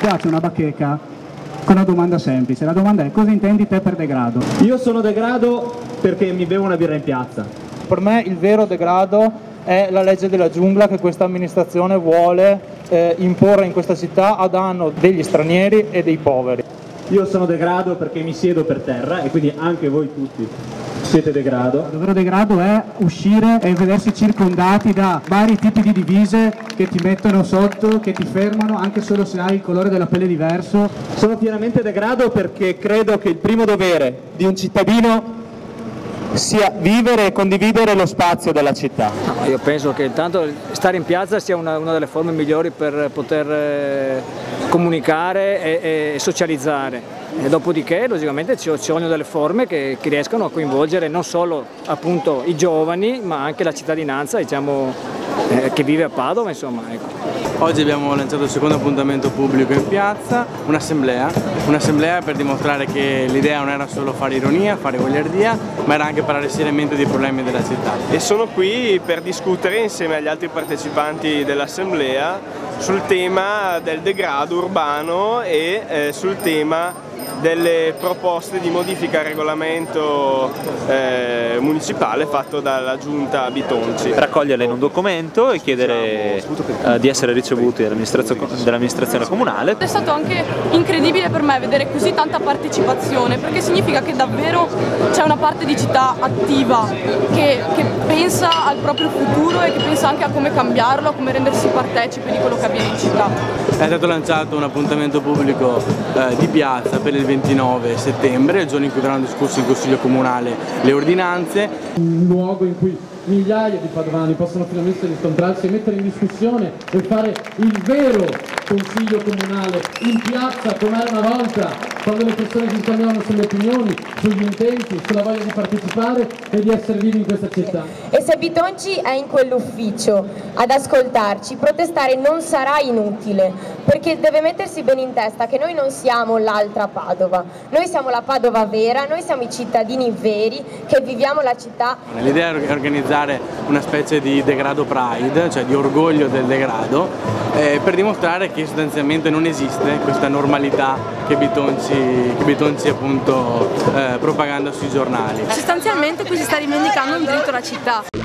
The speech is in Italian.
Qua c'è una bacheca con una domanda semplice. La domanda è: cosa intendi te per degrado? Io sono degrado perché mi bevo una birra in piazza. Per me il vero degrado è la legge della giungla che questa amministrazione vuole imporre in questa città a danno degli stranieri e dei poveri. Io sono degrado perché mi siedo per terra e quindi anche voi tutti siete degrado. Il vero degrado è uscire e vedersi circondati da vari tipi di divise che ti mettono sotto, che ti fermano anche solo se hai il colore della pelle diverso. Sono pienamente degrado perché credo che il primo dovere di un cittadino sia vivere e condividere lo spazio della città. No, io penso che intanto stare in piazza sia una delle forme migliori per poter comunicare e socializzare. E dopodiché logicamente ci vogliono delle forme che riescano a coinvolgere non solo appunto i giovani ma anche la cittadinanza, diciamo, che vive a Padova, insomma, ecco. Oggi abbiamo lanciato il secondo appuntamento pubblico in piazza, un'assemblea per dimostrare che l'idea non era solo fare ironia, fare goliardia, ma era anche parlare seriamente dei problemi della città. E sono qui per discutere insieme agli altri partecipanti dell'assemblea sul tema del degrado urbano e sul tema delle proposte di modifica al regolamento municipale fatto dalla giunta Bitonci. Raccoglierle in un documento e chiedere di essere ricevuti dall'amministrazione comunale. È stato anche incredibile per me vedere così tanta partecipazione, perché significa che davvero c'è una parte di città attiva che pensa al proprio futuro e che pensa anche a come cambiarlo, a come rendersi partecipe di quello che avviene in città. È stato lanciato un appuntamento pubblico di piazza per il 29 settembre, il giorno in cui verranno discusse in Consiglio Comunale le ordinanze. Un luogo in cui migliaia di padovani possono finalmente incontrarsi e mettere in discussione e fare il vero Consiglio Comunale in piazza come era una volta, quando le persone si scambiavano sulle opinioni, sugli intenti, sulla voglia di partecipare e di essere vivi in questa città. E se Bitonci è in quell'ufficio ad ascoltarci, protestare non sarà inutile, perché deve mettersi bene in testa che noi non siamo l'altra Padova, noi siamo la Padova vera, noi siamo i cittadini veri che viviamo la città. L'idea è organizzare una specie di degrado pride, cioè di orgoglio del degrado, per dimostrare che sostanzialmente non esiste questa normalità che Bitonci appunto propaganda sui giornali. Sostanzialmente qui si sta rivendicando un diritto alla città.